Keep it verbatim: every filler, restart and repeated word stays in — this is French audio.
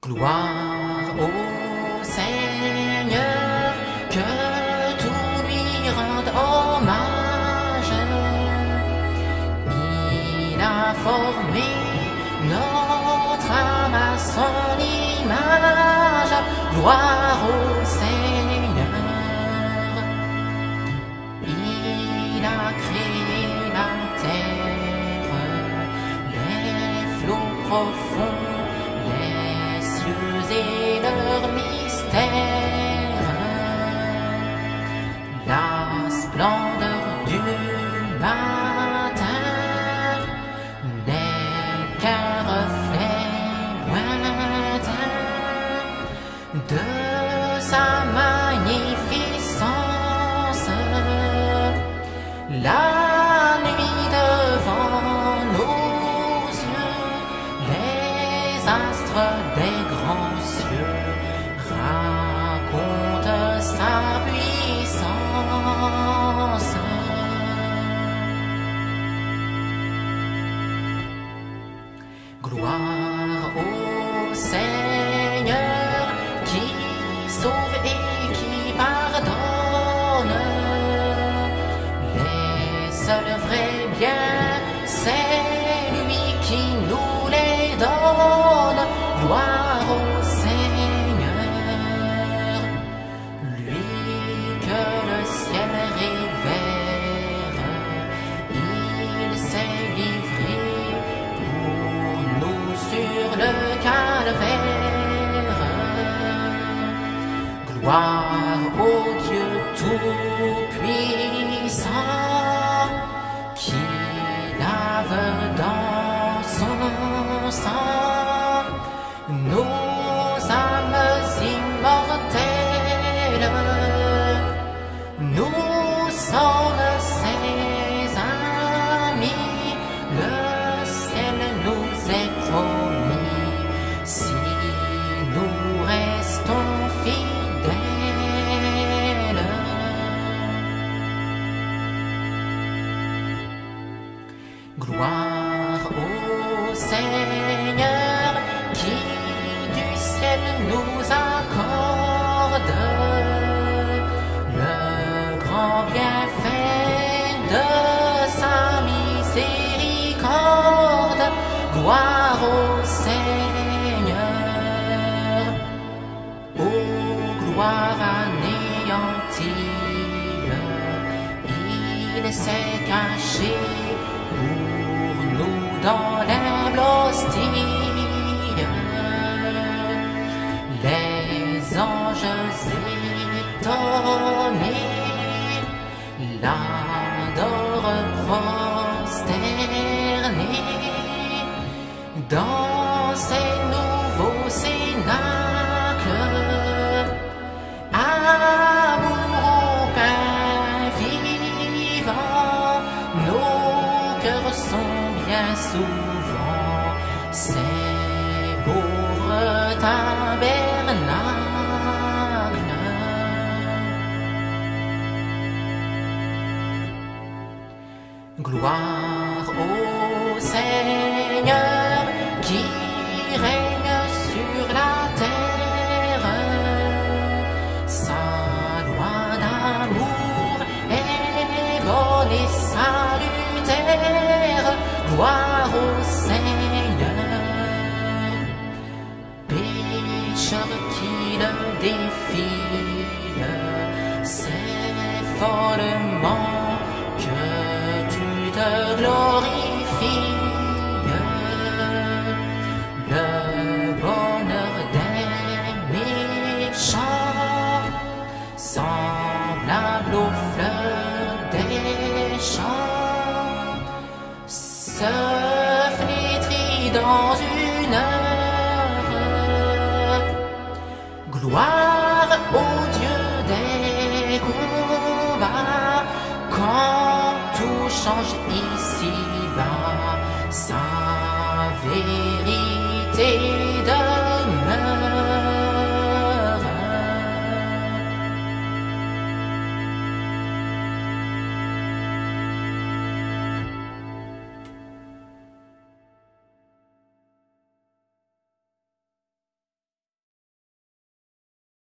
Gloire au Seigneur, que tout lui rende hommage. Il a formé notre âme à son image. Gloire au Seigneur. Il a créé la terre, les flots profonds, les cieux et leurs mystères. La splendeur du matin n'est qu'un reflet lointain de sa magnificence. La nuit devant nos yeux, les astres des grands cieux racontent sa puissance. Gloire au Seigneur qui sauve et qui pardonne. Les seuls vrais biens, c'est lui qui nous les donne. Gloire au Seigneur, lui que le ciel révère, il s'est livré pour nous sur le calvaire. Gloire au Dieu tout-puissant qui lave dans son sang nos âmes immortelles. Nous sommes ses amis, le ciel nous est promis si nous restons fidèles. Gloire au Seigneur qui du ciel nous accorde le grand bienfait de sa miséricorde. Gloire au Seigneur, ô gloire anéantie, il s'est caché pour nous dans l'humble hostie. Les anges étonnés l'adorent prosternés dans ces nouveaux cénacles. Amour au pain vivant, nos cœurs sont bien souvent ces pauvres tabernacles. Gloire au Seigneur qui règne sur la terre. Sa loi d'amour est bonne et salutaire. Gloire au Seigneur. Pécheur qui le défie, c'est follement que tu te glorifies.